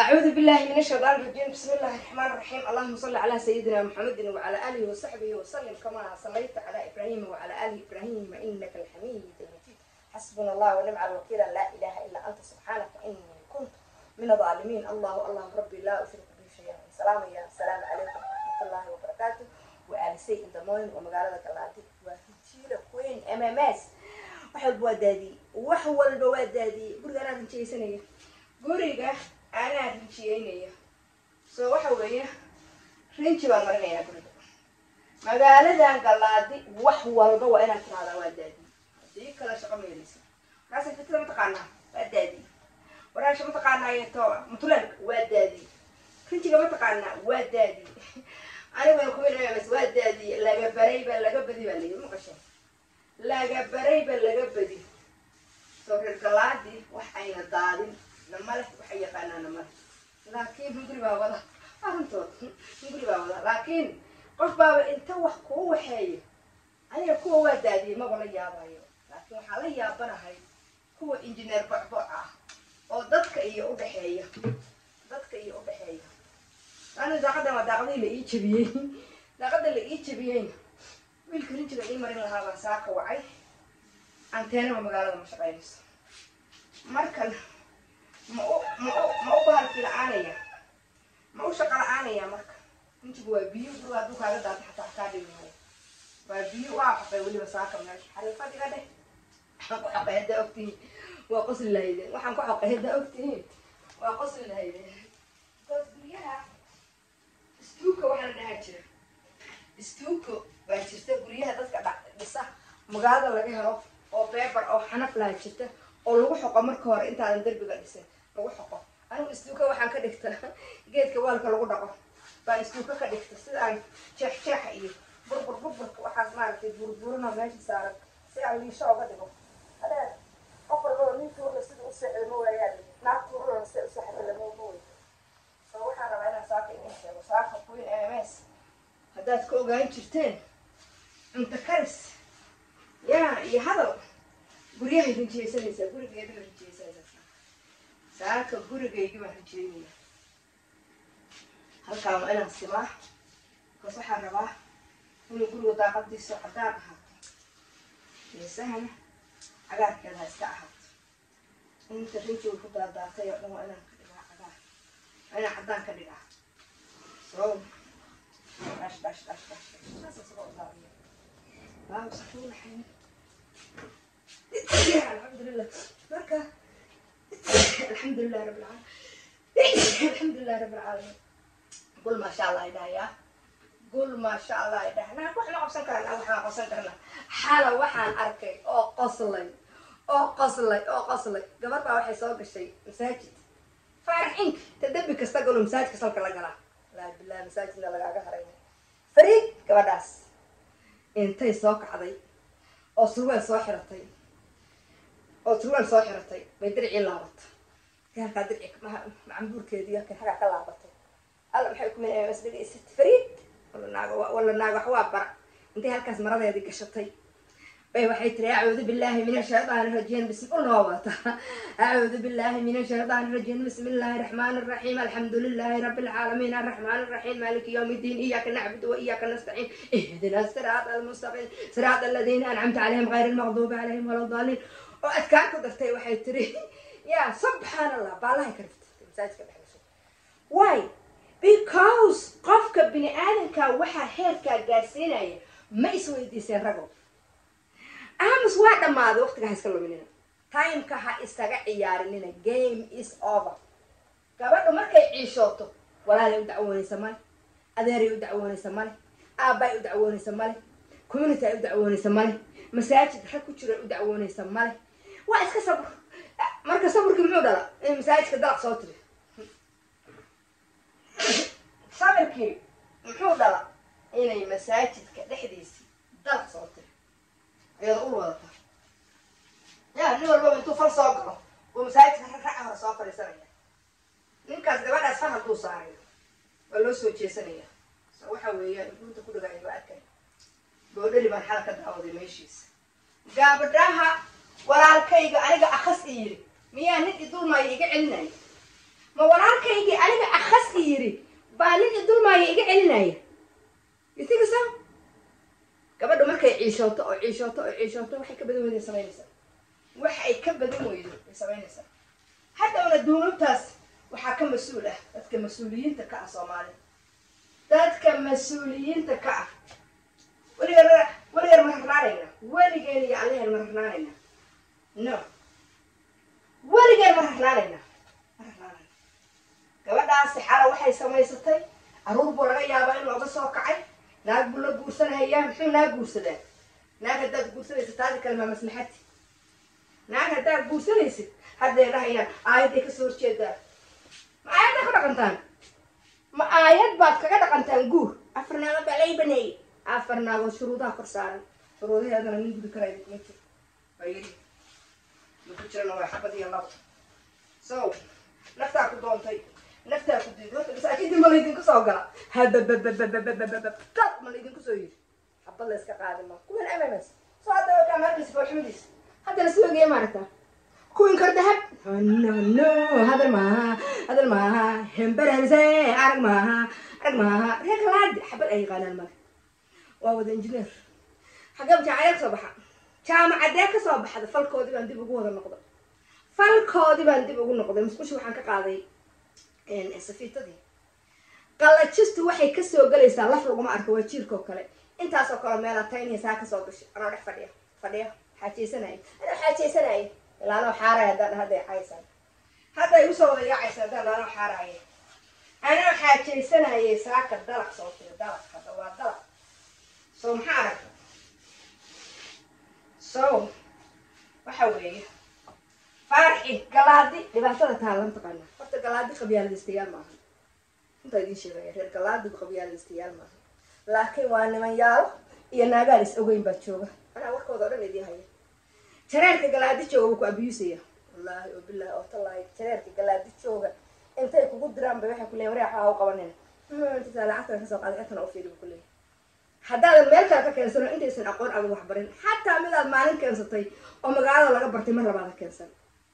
أعوذ بالله من الشيطان الرجيم. بسم الله الرحمن الرحيم. اللهم صل على سيدنا محمد وعلى آله وصحبه وسلم كما صليت على إبراهيم وعلى آل إبراهيم إنك الحميد المجيد. حسبنا الله ونعم الوكيل. لا إله إلا أنت سبحانك إني كنت من الظالمين. الله ربي لا أشرك به شيئا. السلام عليكم ورحمة الله وبركاته. وآل سي إن دمون ومقالة كلاتي وفيتيلا كوين MMS وحب ودادي وحول بودادي برجع أنا بنشي سنة برجع أنا رنشيينية سو وحوية رنشي والمرنية برضه مقالة قلادي وحول بوا أنا ترى ودادي دي كلا شقة ميريس ناس الفترة متقنة ودادي وراش متقنة يتوه مطلق ودادي رنشي متقنة ودادي أنا بنكون بس ودادي لا جبريبة لا جبدي بالي مقشة لا جبريبة لا جبدي صور القلادي وحين الضالين نملك وحي قانا نملك لكن نقول بابا أنتوا نقول بابا لكن قف بابا أنت وحكوا وحي أنا كوا ودادي ما ولا يابايو لكن حالي يابنا هاي كوا إنجنير بعبعة أو ضدك إيه وبحية ضدك إيه وبحية أنا داقدة ما داقدة اللي يجبين داقدة اللي يجبين بالكرين تلاقي مرين لها بساق وعي أنتنا ومقالة مشغليس مركل ما أبهر في العانية ما أشقى العانية مركل أنت بوا بيو بوا دوك على ذات حتى حكادي منه وبيو واقف يقولي بساق من الحريفة دي كده حنكو حقه هدا أكتين وقص الليل وحنكو حقه هدا أكتين وقص الليل بس بيها استوكو وحنا نهاجر استوكو باجرته guryaha dadka dhisa magaalada laga helo oo paper oo xanaf la jirta oo lagu xoqo marka hore inta aan darbiga dhisay lagu xoqo anigu istooka waxaan ka dhigtaa geedka waalka lagu dhaqo baan istooka ka dhigtaa sida aan jeex iyo burbur waxaas maaragtay burburna meesha saaran si aan liisho uga dhigo hada qof walba ninka uu sida u saacido waayaan naagtu uu sida u saacido lama ogow soo waxaan rabaa inaan saaka inaan sheego saaka kuwin MMS haddaad ka ogaan jirteen inta karis yaa iyo hadal guryahay rinjiyeysanaysaa gurigeeda la rinjiyeysanaysaa saaka gurigaygi baan rinjiyeynaya halkaan waa inaan simaa bas waxaan rabaa inuu guriga daaqadiisa caddaan ahaato geesahana cagaarkeeda ha iska ahaato inta rinjiga ku daadaatay oo dhan waa inaan ka dhigaa cagaar waa inaan caddaan ka dhigaa soo dash ناس صغار ضارية واو صحيح حين الحمد لله بركة الحمد لله رب العالمين الحمد لله رب العالمين قول ما شاء الله يدايا قول ما شاء الله يدايا أنا وحنا قصن كرنا وحنا قصن كرنا حالة وحن أركي أو قصلي قبل بقى وحي سوق الشيء مساجد فارحينك تدبك استقلوا مساجد كسلك لقلا لا بالله مساجدنا لقاقة هرين فريق كبداس انتي سوق عضي او سروال سو حرتي بيدرعي لابط كان قادرعي معمبوركيدي كان حاجه كلابطي الله maxay ku meenay mas'uuliyad ist fariid wala naaga xawaa bar intee halkaas maradeedii gashatay bay waxay tiri a'uudu billahi minash shaytaanir rajiim a'uudu billahi minash shaytaanir rajiim bismillahir rahmaanir rahiim alhamdulillahi rabbil aalamiin arrahmaanir rahiim maaliki yawmiddin iyyaka na'budu wa iyyaka nasta'iin ihdinas siraatal mustaqiim siraatal ladiina an'amta 'alayhim ghayril maghduubi 'alayhim waladdaalliin oo adkaan ku dartay waxay tiri yaa subhanallah baalahay karftay masaajidka dhaxayso why because qofka bini aadamka waxa heerka gaarsiinaya ma isweydiisay rago أمس واحد ما ذا وقت جاهز كله مننا time كها استجع يارننا game is over كبرنا ما كيعيشوته ولا يدعوني سمال أدري يدعوني سمال أبا يدعوني سمال كوميونتي يدعوني سمال مساجد حكوا شر يدعوني سمال وإيش كسبر مركز صبر كم عودة لا مساجد كذا صوتي صبر كي عودة لا إني مساجد كذا حديثي ضغط صوتي يقول والله يا نور بابا انتو فرصاقه ومساعد رقعها صافر سنه ninkaas gabadhaas fahal ku saaray wala soo jeesanaya waxa weeyaan inta ku dhagay waa arkay boodari baan xalka daawaday meeshiis gabadhaha walaalkayga aniga akhas yiri miyaa nin idul ma iga celinay ma walaalkaygi haya iga celinaya itigasa gabadhu markay ciishooto oo ciishooto oo ciishooto waxay ka badan weyday samaynaysaa waxay ka badan weydo ay samaynaysaa haddana dunuubtaas waxaa ka mas-uul ah dadka mas-uuliyiinta ka ah Soomaaliya dadka mas-uuliyiinta ka ah weligeed ma rarnaanayna weligeed iyo allaheed ma rarnaanayna no weligeed ma rarnaanayna gabadhaasi xala waxay samaysatay aruur buu laga yaabaa in looga soo kacay naag buu la guursanayaa muxuu naag guursadaa naag haddaad guursanaysid taadi kale maa maslaxati naag haddaad guursanaysid hadday dhahayaan aayadday kasoo horjeedaa ma aayadda ka dhaqantaan ma aayad baad kaga dhaqantaan guur afar naagood baa lay baneeyey afar naagood shuruudaha kor saaran shuruudaheedana nin gudi karaya kuma jiro waa yiri maku jirana waa xabad iyo labo so naftaa ku doontay naftaa ku diido horta masaakiintii ma laydinku soo gala habababababababab ma laydinku soo yiri xabad la iska qaadi ma kuwan MMS soo hadda waa kaamaarkiisa foolxumadiisa haddana si ogeya maaragtaa kuwin kor dahab no hadal maaha hemberense arag maaha reer kalaadi xabad ay yaqaanaan male waa wada injineer xagab jaamacadee kasoo baxa jaamacadee kasoo baxda falkoodii baan dib ugu wada noqday falkoodii baan dib ugu noqday musqushi waxaan ka qaaday safiitadii qalajistu waxay kasoo galaysaa laf laguma arko waa jiirkoo kale intaasoo kale meela taynaysaa kasoo gashay anoo dhex fadhiya xaajaysanaya ilaano xaaray haddaan hadday caysaan hadday usoo wada yaacaysa haddaan ilaano xaaraya anoo xaajaysanayay saaka dalaq soo tiri dalaq hadda waa dalaq so maxaa aragta so waxa weeye farxi galaadi dhibaatada taalan taqaana horta galaadi qabyaaladiistayaal maaha inta idin sheegaya reer galaadi qabyaaladiistayaal maaha laakiin waa niman yaalo iyo naagaan is ogeyn baa jooga anaa warkooda o dhan idin haya jareerka galaadi jooga wuu ku abiyuusaya wallaahi oo bilaahi oo tallaahi jareerka galaadi jooga intay kugu diraan bay waxay ku leeyihin wareexa ha u qabanina inta lacagtan kasoo qaaday intana u fiiri buu ku leeyahay haddaadan meel kale ka keensano intaysan aqoon adag wax barin xataa midaad maalin keensatay oo magaalada laga bartay mar labaada keensan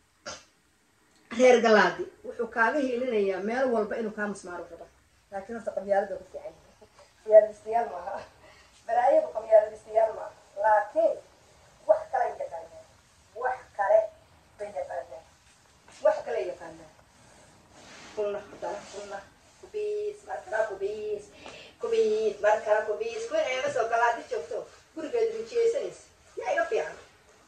reer galaadi wuxuu kaaga hiilinayaa meel walba inuu kaa musmaaro raba laakiin horta qabyaalada ku fiican qabyaaladistayaal maaha balaayadu qabyaaladistayaal maaha laakiin wax kale yaqaanaa wax kale bay yaqaanaa wax kale yaqaanaa kunna kubiis markala kubiis kuwin ayama soo galaadi joogto gurigeed rinjiyeysanaysa yaa iga fiican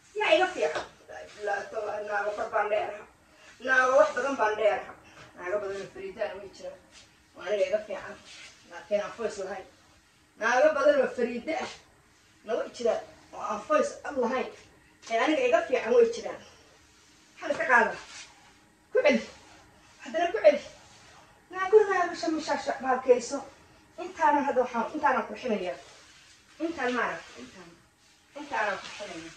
naago kor baan dheeraha naago wax badan baan dheeraha naago badan oo fariidaan way jira oo aniga iga fiican laakiin aan foys lahayn naago badan oo fariida ah na way jiraan oo aan foys lahayn ee aniga iga fiican way jiraan maxaa iska qaada ku celi haddana ku celi naa gurigaaga shamishaasha baalkeyso intaanan hadda waxaan intaanan qurxinaya intaan maarag intaanan qurxinaya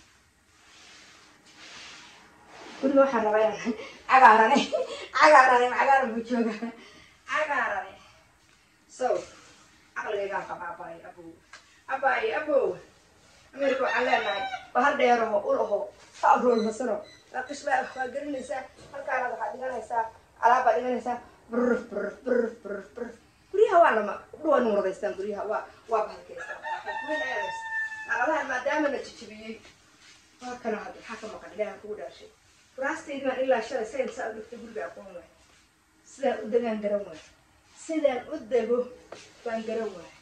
guriga waxaan rabaa inaan cagaaran buu jooga cagaarane so caqligaygaan qaba abaay abow ameerika waxaan leenahay bahal dheeraho ulaho ha abroolmasano waa qishbaa waa gelinaysaa halkaana waxaad dhiganaysaa alaabbaa dhiganaysaa brr guryaha waa lama dhuwan waradaystaan guryaha waa bahalkaystaan naqadaha maadaama la jijibiyey waa kana hadda maxaa ka maqan ilaahan kugu dhaashay furaastaydi baan ilaa shalay sayn saa u dhigtay guriga aqoon waay sidaan u degaan garan waay sidaan u dego baan garan waay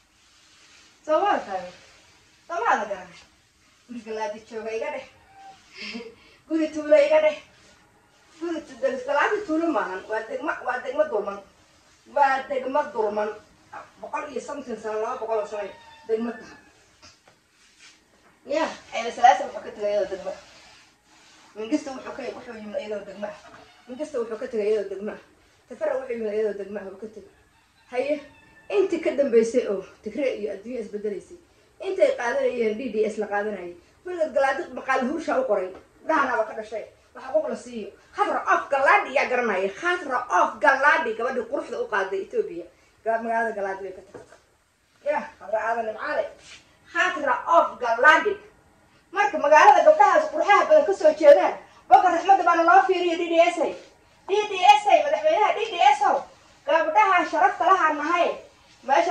soomaada garana guri galaadi jooga iga dheh guri tuulo iga dheh galaadi tuulo maahan waa degmo dulman waa degmo dulman 100 sano 200 sano degmo taha ya ayna salaasa wuxuu ka tagay iyadoo degmo mingista wuxuu yimid iyadoo degmo mingista wuxuu ka tagay iyadoo degmo tafara wuxuu yimid iyadoo degmo uu ka tagay haye inta ka dambeysay oo tigre iyo adduunyo isbedelaysay intay qaadanayeen DDS la qaadanayay weligeed galaadi maqaal hursha u qoray dhaanaaba ka dhashay waxa qof la siiyo khadra of galaadi yaa garanaya khadra of galaadi gabadhii quruxda u qaaday Ethiopia magaalada galaadi way ka tagtay ya khadra aadan macaale khadra of galaadi marka magaalada gabdhahaas qurxaha badan ka soo jeedaan boqor raxmada baan loo fiiriyo DDS madaxweynaha DDS gabdhaha sharafta laha nahay meesha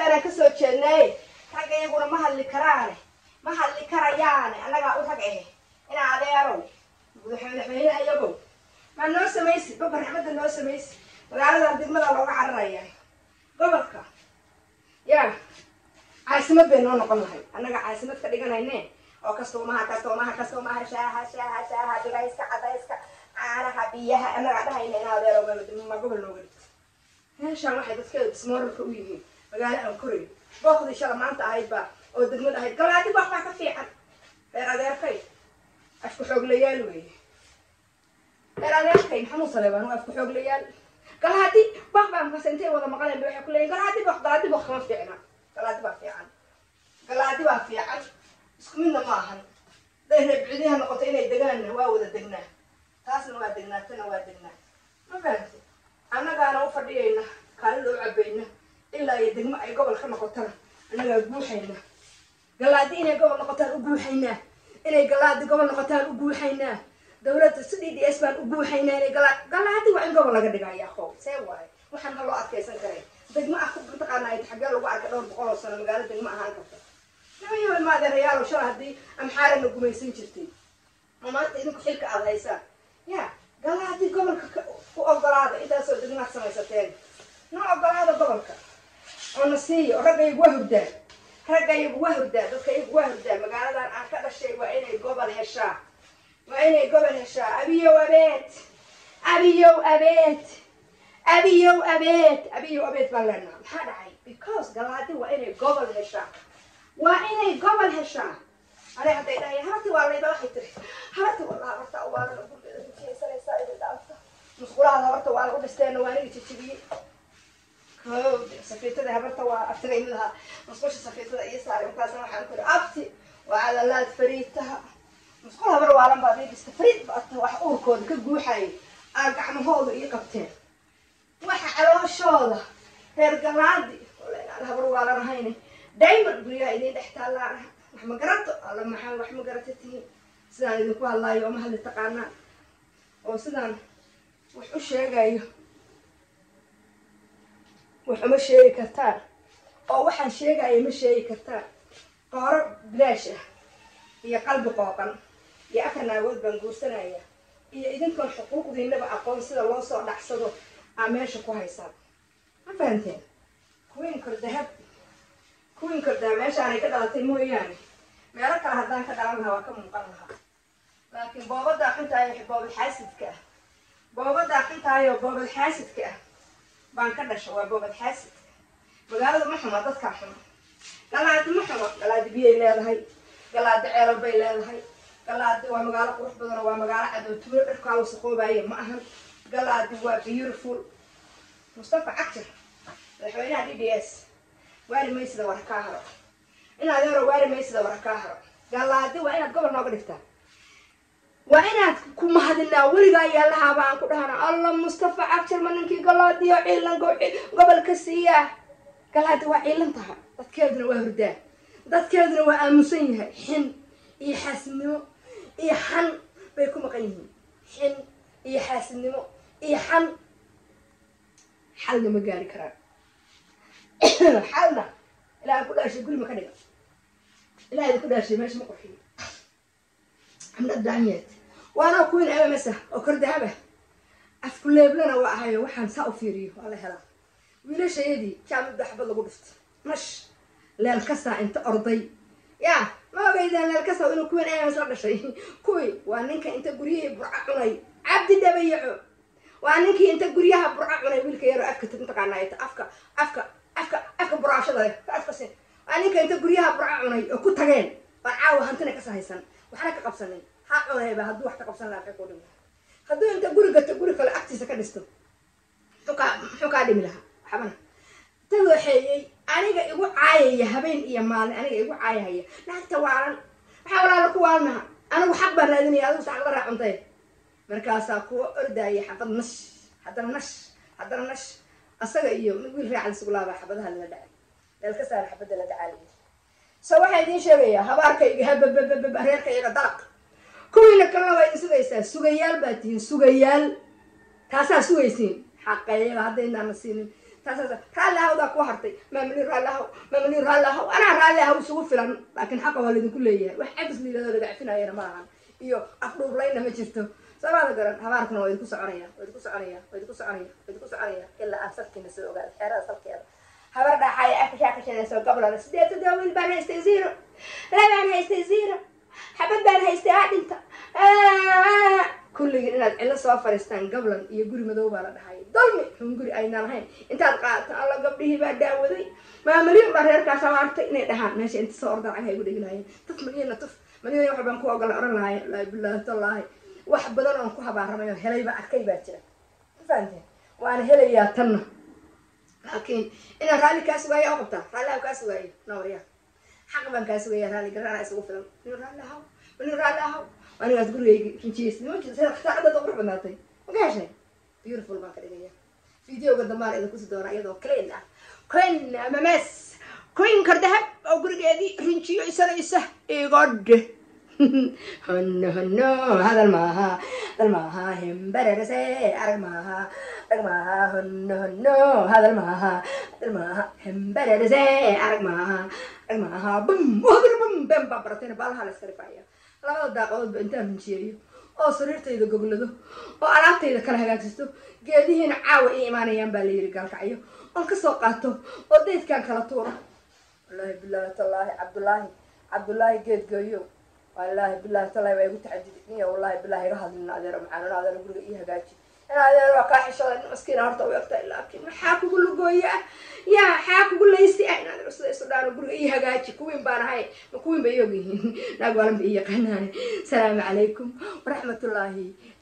أنا كسر جناي رجع يقول ما هاللي كرانه ما هاللي كريانه أنا قاعد رجعه أنا عذيرو وحنا حنا يبو ما الناس ميسي بابا أحمد الناس ميسي وقال له دم الله وقع الريان قبلك يا عايزمت بيننا نقول هاي أنا قاعد عايزمت كديجنا هنا أو كستومها شاها درايسك عدايسك أنا حبيها أنا قاعد هاي هنا هذا لو ما قبل نقول هالشيء واحد بس كده بسمر كويه وقال أنا كوري باخذ إن شاء الله ما أنت هاي بقى أو دقمة هاي قال عادي باخذ كفي عن هذا كي أشكو حق ليال ويه هذا كي محمود صليبان وأشكو حق ليال قال عادي باخذ مسنتين ولا مقالين بيحكوا كلين قال عادي باخذ ما في عنا قال عادي باخذ عن قال عادي باخذ عن اسكمنا معهن ده بعديها نقطتين يدقنا واو دقنا تاسن وادقنا تنا وادقنا ما فهمت أنا قانا وفردينا كان لو عبينا إلا يدقنا أي قبل خنا قطنا أنا قبوحينا قلادينا قبل نقطان قبوحينا إني قلاد قبل نقطان قبوحينا دولة السدي دي اسبان قبوحينا إني قلادي وين قبل لقدقا يا خو سواي وحن هلو أكيسن كري دقنا أخو بنتقانا يتحقق له بعد كدور بقول سنة مقالة دقنا هانكفر نبي ما ذا ريال وشو هدي أم حارة نقوم يسنجرتي وما إنك حلك على هيسا يا قال هدي قبل وأقدر إذا صرت الناس ما يستين أقدر هذا قبلك ونسي رجع يبوه ده بس يبوه ده مقالة عن كذا شيء وإني قبل هالشا أبي وأبيت بلنا هذا عيب because قال هدي وإني قبل هالشا وإني قبل هالشام أنا حتى إذا هي هرتي والله يبغى يتري هرتي والله هرتي أول أقول في سنة سائل الأنفة مسخورة هرتي والله أقول استنى وأنا تجيبي كود سفيتة ده هرتي وأفتري منها مسخورة سفيتة يسار وكاسة وحنكر أفتي وعلى لا فريتها مسخورة هبر وعلم بعدين استفريد بقطع وحقور كود كجوحي أرجع مهول يقطع وح على الشغلة هرجع عادي ولا أنا هبر وعلم هيني دايما بريا إذا احتاج ما قرأت الله ما قرأتيه سنان إذا قال الله يوم هل تقانا وسنان وش جاي وحمش شيء كتار أو وحن شيء جاي مش شيء كتار قارب بلاشه هي قلب قاقن يا أخنا ود بنقول سنايا هي إذا كان حقوق ذي نبقى أقول سيد الله صار نحصده عماش كويسة ما فهمتين كوين كل كرده ماشي أنا كده لطيمو يعني ما يرك على هذا كده عملها وكم مقارنها لكن بابا ده كنت أيه باب الحاسد كه بابا ده كنت أيه باب الحاسد كه بانكر شو باب الحاسد بقالوا محمد ده كحمد قال عاد محمد قال عاد بيه إلى هاي قال عاد عرب إلى هاي قال عاد ومقالة قروح بدنا ومقالة عاد تمر إركاو سقوبة أيه ما أهم قال عاد هو بيورفول مصطفى أكتر الحوالي عادي ديس واري ما يصير ورا كهرب إن هذا واري ما يصير ورا كهرب قال لا دي وين قبل نقول إفتح وين كم هذنا ورجع يلا هبان كده الله مصطفى أكثر من إنك قال دي عيلن قبل كسية قال دي وعيلن انتهى تذكرنا وهردا تذكرنا وأمسينها حن يحسنوا يحن بيكون مقيمين حن يحسنوا يحن حلنا مجاري كرام حالنا لا كل شيء كل مكان لا كل شيء ماشي مقرحين عمل الدعميات وانا اكون انا مسه وكرد هبه افكل لنا وهاي waxaan saa u fiiriyo wala hela wiilashaydi kaamid dhaxbad lagu dhifto mash leel kasta inta orday ya ma ogeydaan leel kasta inuu kuwan ay soo dhashay kuwi waa ninka inta guriyaha burca cunay abdi dabayaco waa ninka inta guriyaha burca cunay wiilka yar afka inta qanaayta afka buraashada afka sin waa ninka inta guriyaha burca cunay oo ku tageen baa caawa hantana ka sahaysan waxna ka qabsanay ha cunayba haduu wax ka qabsan lahaa ka dhigay hadduu inta guri kale agtiisa ka dhisto muxuu ka dhimi lahaa waxbana tan waxeeyay aniga igu caayaya habeen iyo maalin aniga igu caayaya naagta waalan waxa walaalo ku waalnaha anigu xaq baan raadinaya adigu sax la raacuntay markaasaa kuwa ordaya haddana nash asaga iyo wiil raacal isugu laaba xabadaha la dhacay dalka saar xabada la dhacay soo waxay idin sheegaya habaarkayga reerkayga dalaq كوينا كلنا وين سوغيال باتين سوغيال تاسا سوغيسين حقيقة هذين أنا سين رالي هاو ذاك وحرتي ما مني رالي هاو أنا رالي هاو سوف فلان لكن حقه والدي كله إياه وحبس لي هذا قاعد فينا أنا معهم إيوه أفروض لينا ما جرتوا سبعة قرن هباركنا ويدكوس عليا إلا أفسدك نسوق قال حرا صلك هذا هبرد حي أكشاكش نسوق قبل أنا سديت داول بان هيستزيرو لا بان هيستزيرو حبد بان هيستعاد أنت كل إن إلا سافر استان قبلا يقولي مذوب على حي ضلمي نقولي أين الحين أنت قاعد الله قبله بعد داودي ما مليون برير كاسوارت ندهان ماشي أنت صور ضع هاي يقولي لهاي تطمئن طف مليون يحب أنكو أقول أرنا هاي لا بالله تالله واحد بدل أنكو هبارة هلاي بقى كي باتشرك فهمتي وأنا هلاي يا تنا لكن إن رالي كاسوية أقطع رالي كاسوية نوريا حق من كاسوية رالي قرر أسوق فيلم من رالي هاو وأنا أقول لك كنتيس ممكن سأختار هذا ضبط بناتي وكاش بيوتيفول ما كده فيديو قد ما إذا كنت دورة أيضا كلين ممس كوين كردهب أو قرقادي رنشيو يسا إيقاد هنو هذا الماها هم بررسي أرماها هنو هذا الماها هم بررسي أرماها بم بم بابرتين بالها لسكريفايا labada daaqadood ba intaan runjiyeeyo oo sariirtayda goglado oo alaabtayda kala hagaajisto geedihiina caawa ii imaanayaan baa la yiri gaalkacyo oon ka soo qaato oo deedkaan kala tuuro wallaahi billaahi tallaahi cabdullaahi geed gooyo wallaahi billaahi tallaahi waa igu tacadidniya wallaahi billaahi iga hadlina adeero macaanana adeero guriga ii hagaaji adeero waa kaa xishooda maskiina horta u egta laakiin maxaa kugu lugooya yaa maxaa kugu laysi ah inaad sida isu dhaano guriga ii hagaaji kuwiin baan ahay ma kuwiin bay og yihiin naag waalan bay ii yaqaanaane salaamu calaykum waraxmatullaahi